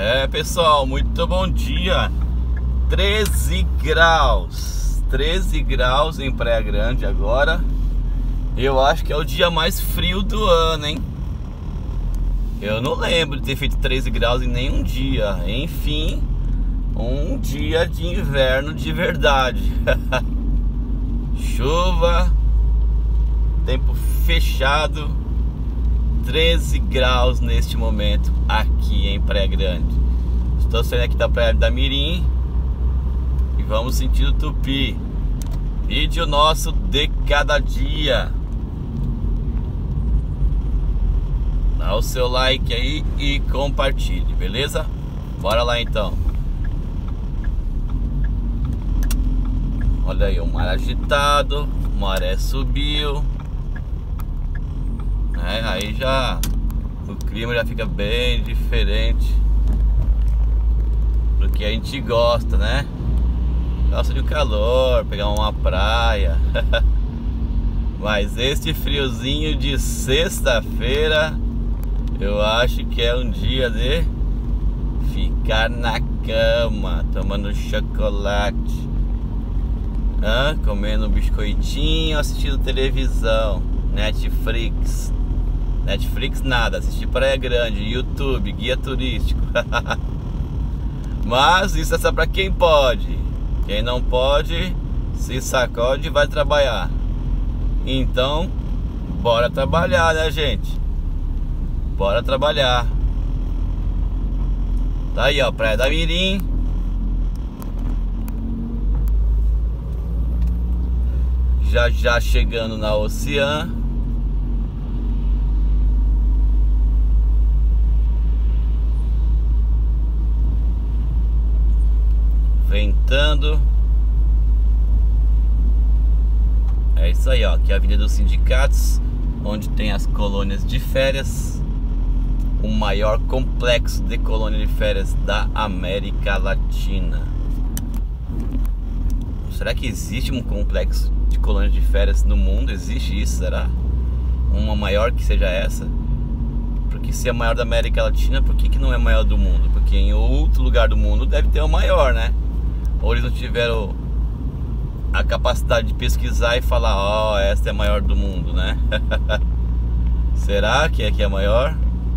Pessoal, muito bom dia. 13 graus 13 graus em Praia Grande agora. Eu acho que é o dia mais frio do ano, hein? Eu não lembro de ter feito 13 graus em nenhum dia. Enfim, um dia de inverno de verdade. Chuva, tempo fechado, 13 graus neste momento aqui em Praia Grande. Estou saindo aqui da Praia da Mirim e vamos sentir o Tupi. Vídeo nosso de cada dia. Dá o seu like aí e compartilhe, beleza? Bora lá então. Olha aí, o mar agitado, maré subiu. Aí já o clima já fica bem diferente do que a gente gosta, né? Gosta de calor, pegar uma praia. Mas este friozinho de sexta-feira, eu acho que é um dia de ficar na cama, tomando chocolate, comendo um biscoitinho, assistindo televisão, Netflix nada, assistir Praia Grande, YouTube, guia turístico. Mas isso é só pra quem pode. Quem não pode, se sacode e vai trabalhar. Então, bora trabalhar, né, gente? Bora trabalhar. Tá aí, ó, Praia da Mirim. Já chegando na Oceã. Ventando. É isso aí, ó. Aqui é a Avenida dos Sindicatos, onde tem as colônias de férias. O maior complexo de colônia de férias da América Latina. Será que existe um complexo de colônia de férias no mundo? Existe isso, será? Uma maior que seja essa? Porque se é maior da América Latina, por que não é maior do mundo? Porque em outro lugar do mundo deve ter o maior, né? Ou eles não tiveram a capacidade de pesquisar e falar, ó, esta é a maior do mundo, né? Será que é maior?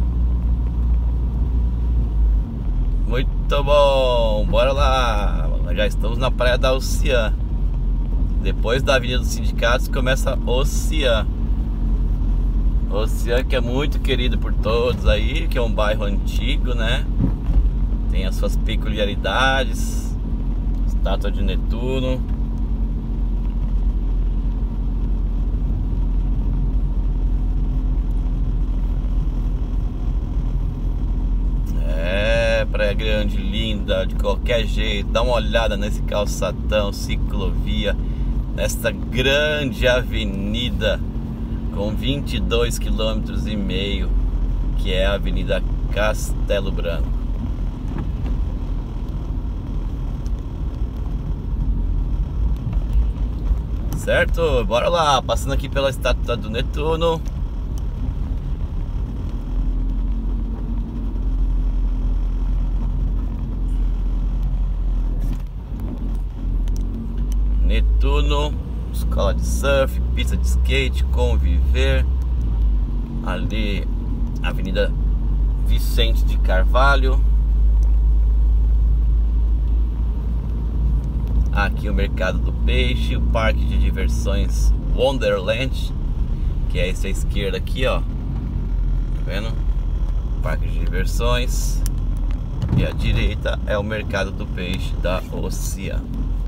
Muito bom, bora lá. Já estamos na Praia da Oceã. Depois da Avenida dos Sindicatos começa Oceã. Oceã, que é muito querido por todos aí, que é um bairro antigo, né? Tem as suas peculiaridades. Estátua de Netuno. Praia Grande, linda de qualquer jeito. Dá uma olhada nesse calçadão, ciclovia, nesta grande avenida com 22,5 km, que é a Avenida Castelo Branco. Certo? Bora lá, passando aqui pela estátua do Netuno. Netuno, escola de surf, pista de skate, Conviver. Ali, Avenida Vicente de Carvalho. Aqui o Mercado do Peixe, o Parque de Diversões Wonderland, que é esse à esquerda aqui, ó. Tá vendo? Parque de Diversões. E à direita é o Mercado do Peixe da Oceã.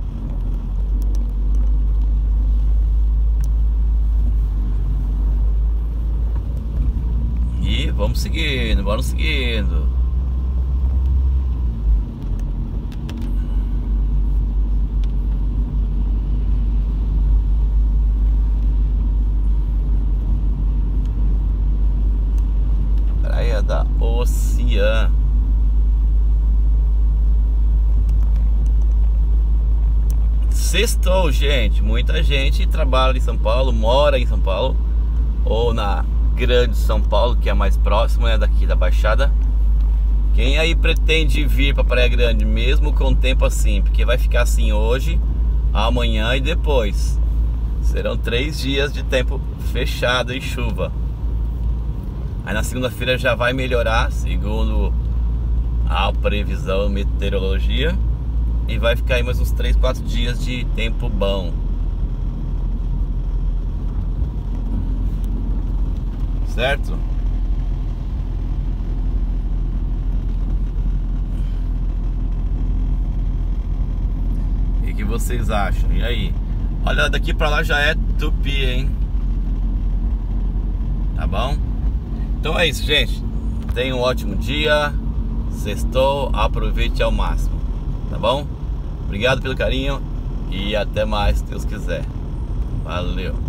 E vamos seguindo, vamos seguindo. Praia da Oceã. Sextou, gente. Muita gente trabalha em São Paulo, mora em São Paulo, ou na Grande São Paulo, que é mais próximo, né, daqui da Baixada, Quem aí pretende vir para Praia Grande mesmo com tempo assim, porque vai ficar assim hoje, amanhã e depois. Serão 3 dias de tempo fechado e chuva. Aí na segunda-feira já vai melhorar, segundo a previsão meteorologia, e vai ficar aí mais uns 3, 4 dias de tempo bom. Certo? E o que vocês acham? E aí? Olha, daqui pra lá já é Tupi, hein? Tá bom? Então é isso, gente. Tenha um ótimo dia. Sextou, aproveite ao máximo. Tá bom? Obrigado pelo carinho e até mais, se Deus quiser. Valeu.